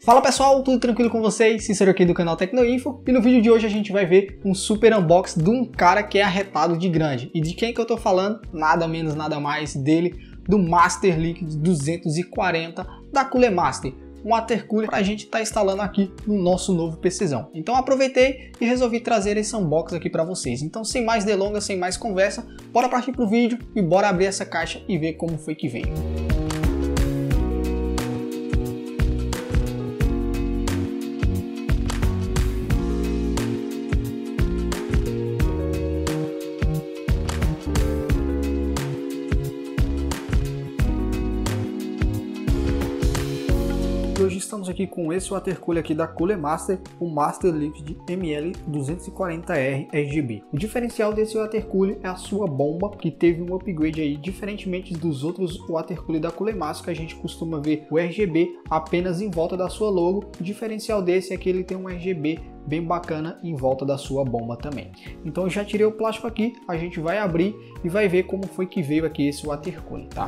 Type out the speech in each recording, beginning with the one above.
Fala pessoal, tudo tranquilo com vocês? Cícero aqui do canal Tecnoinfo e no vídeo de hoje a gente vai ver um super unboxing de um cara que é arretado de grande. E de quem que eu tô falando? Nada menos, nada mais dele, do Master Liquid 240 da Cooler Master. Um water cooler para a gente estar instalando aqui no nosso novo PCzão. Então aproveitei e resolvi trazer esse unboxing aqui para vocês. Então sem mais delongas, sem mais conversa, bora partir pro vídeo e bora abrir essa caixa e ver como foi que veio. Hoje estamos aqui com esse water cooler aqui da Cooler Master, o Master Liquid ML240R RGB. O diferencial desse water cooler é a sua bomba, que teve um upgrade aí, diferentemente dos outros water cooler da Cooler Master, que a gente costuma ver o RGB apenas em volta da sua logo. O diferencial desse é que ele tem um RGB bem bacana em volta da sua bomba também. Então eu já tirei o plástico aqui, a gente vai abrir e vai ver como foi que veio aqui esse water cooler, tá?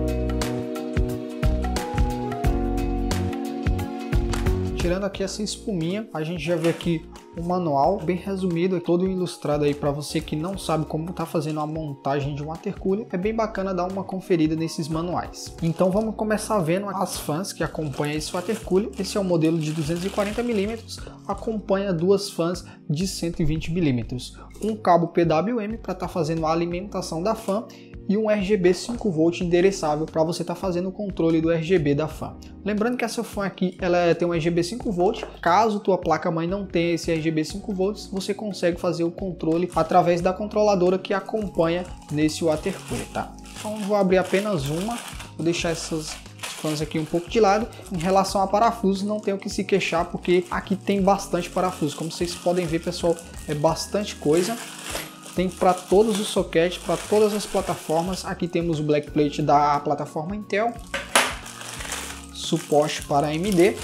Tirando aqui essa espuminha, a gente já vê aqui um manual bem resumido, todo ilustrado aí para você que não sabe como tá fazendo a montagem de um water cooler. É bem bacana dar uma conferida nesses manuais. Então vamos começar vendo as fãs que acompanham esse water cooler. Esse é o modelo de 240mm, acompanha duas fãs de 120mm, um cabo PWM para estar fazendo a alimentação da fã e um RGB 5V endereçável para você estar fazendo o controle do RGB da fã. Lembrando que essa fã aqui ela tem um RGB 5V, caso tua placa-mãe não tenha esse RGB 5V, você consegue fazer o controle através da controladora que acompanha nesse water cooler, tá? Então vou abrir apenas uma, vou deixar essas fãs aqui um pouco de lado. Em relação a parafusos, não tenho o que se queixar, porque aqui tem bastante parafuso. Como vocês podem ver, pessoal, é bastante coisa. Tem para todos os sockets, para todas as plataformas. Aqui temos o backplate da plataforma Intel, suporte para AMD.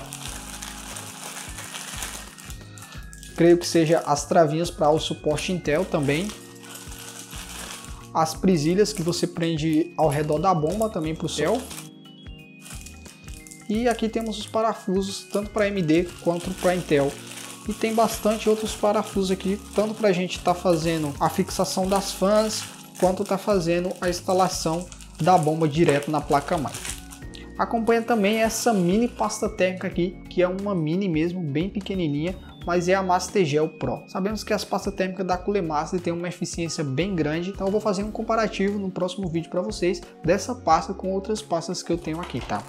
Creio que seja as travinhas para o suporte Intel também. As presilhas que você prende ao redor da bomba também para o céu. E aqui temos os parafusos tanto para AMD quanto para Intel. E tem bastante outros parafusos aqui, tanto para a gente estar fazendo a fixação das fãs, quanto tá fazendo a instalação da bomba direto na placa-mãe. Acompanha também essa mini pasta térmica aqui, que é uma mini mesmo, bem pequenininha, mas é a Master Gel Pro. Sabemos que as pastas térmicas da Cooler Master têm uma eficiência bem grande, então eu vou fazer um comparativo no próximo vídeo para vocês dessa pasta com outras pastas que eu tenho aqui, tá?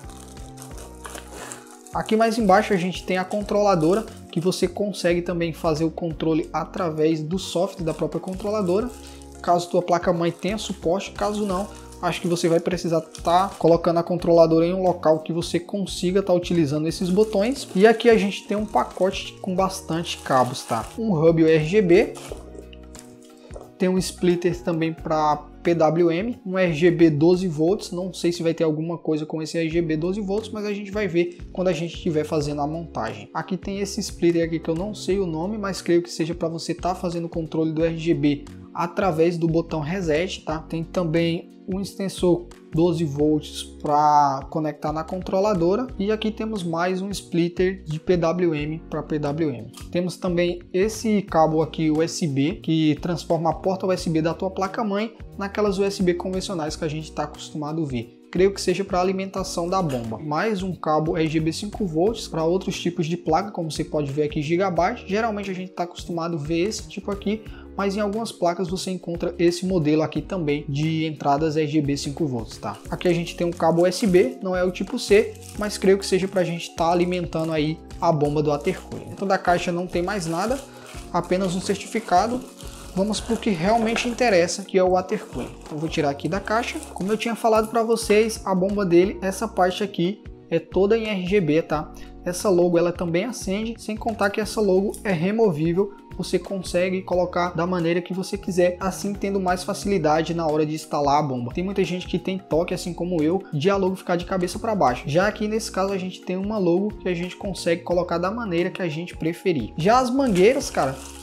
Aqui mais embaixo a gente tem a controladora, que você consegue também fazer o controle através do software da própria controladora. Caso tua placa-mãe tenha suporte, caso não, acho que você vai precisar estar colocando a controladora em um local que você consiga estar utilizando esses botões. E aqui a gente tem um pacote com bastante cabos, tá? Um hub RGB, tem um splitter também para PWM, um RGB 12V, não sei se vai ter alguma coisa com esse RGB 12V, mas a gente vai ver quando a gente estiver fazendo a montagem. Aqui tem esse splitter aqui que eu não sei o nome, mas creio que seja para você estar fazendo o controle do RGB através do botão reset, tá? Tem também um extensor 12V para conectar na controladora e aqui temos mais um splitter de PWM para PWM. Temos também esse cabo aqui USB que transforma a porta USB da tua placa-mãe naquelas USB convencionais que a gente está acostumado a ver. Creio que seja para alimentação da bomba. Mais um cabo RGB 5V para outros tipos de placa, como você pode ver aqui, Gigabyte. Geralmente a gente está acostumado a ver esse tipo aqui, mas em algumas placas você encontra esse modelo aqui também de entradas RGB 5V, tá? Aqui a gente tem um cabo USB, não é o tipo C, mas creio que seja para a gente estar alimentando aí a bomba do water cooler. Dentro da caixa não tem mais nada, apenas um certificado. Vamos para o que realmente interessa, que é o water cooler. Eu vou tirar aqui da caixa. Como eu tinha falado para vocês, a bomba dele, essa parte aqui é toda em RGB, tá? Essa logo ela também acende, sem contar que essa logo é removível. Você consegue colocar da maneira que você quiser, assim tendo mais facilidade na hora de instalar a bomba. Tem muita gente que tem toque, assim como eu, de a logo ficar de cabeça para baixo. Já aqui nesse caso a gente tem uma logo que a gente consegue colocar da maneira que a gente preferir. Já as mangueiras, cara,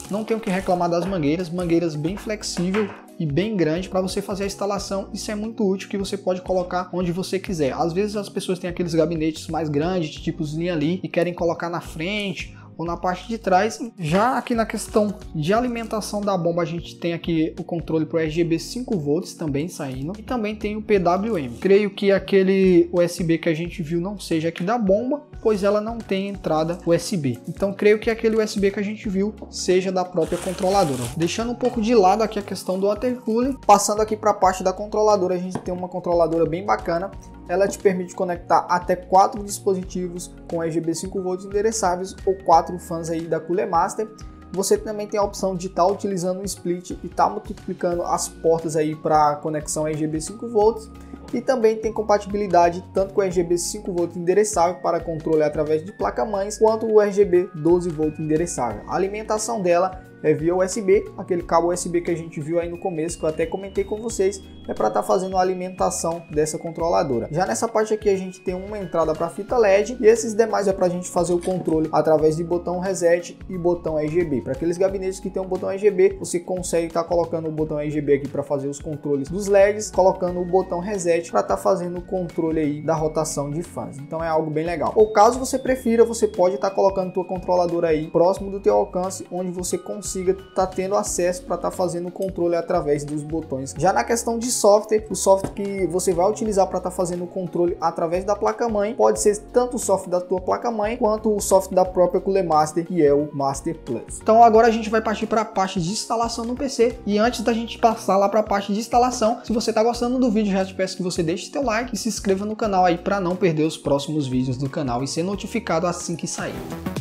Não tenho que reclamar das mangueiras bem flexível e bem grande para você fazer a instalação. Isso é muito útil, que você pode colocar onde você quiser. Às vezes as pessoas têm aqueles gabinetes mais grandes, tipo linha ali, e querem colocar na frente ou na parte de trás. Já aqui na questão de alimentação da bomba, a gente tem aqui o controle para RGB 5V também saindo, e também tem o PWM. Creio que aquele USB que a gente viu não seja aqui da bomba, pois ela não tem entrada USB. Então creio que aquele USB que a gente viu seja da própria controladora. Deixando um pouco de lado aqui a questão do water cooler, passando aqui para a parte da controladora, a gente tem uma controladora bem bacana. Ela te permite conectar até 4 dispositivos com RGB 5V endereçáveis ou 4 fãs aí da Cooler Master. Você também tem a opção de estar utilizando o split e estar multiplicando as portas aí para conexão RGB 5V. E também tem compatibilidade tanto com o RGB 5V endereçável para controle através de placa-mães, quanto o RGB 12V endereçável. A alimentação dela é via USB, aquele cabo USB que a gente viu aí no começo, que eu até comentei com vocês, é para estar fazendo a alimentação dessa controladora. Já nessa parte aqui a gente tem uma entrada para fita LED, e esses demais é para a gente fazer o controle através de botão reset e botão RGB. Para aqueles gabinetes que tem um botão RGB, você consegue estar colocando o botão RGB aqui para fazer os controles dos LEDs, colocando o botão reset para estar fazendo o controle aí da rotação de fãs. Então é algo bem legal. Ou caso você prefira, você pode estar colocando tua controladora aí próximo do teu alcance, onde você consiga estar tendo acesso para estar fazendo o controle através dos botões. Já na questão de software, o software que você vai utilizar para estar fazendo o controle através da placa-mãe pode ser tanto o software da tua placa-mãe quanto o software da própria Cooler Master, que é o Master Plus. Então agora a gente vai partir para a parte de instalação no PC, e antes da gente passar lá para a parte de instalação, se você está gostando do vídeo, já te peço que você deixe seu like e se inscreva no canal aí para não perder os próximos vídeos do canal e ser notificado assim que sair.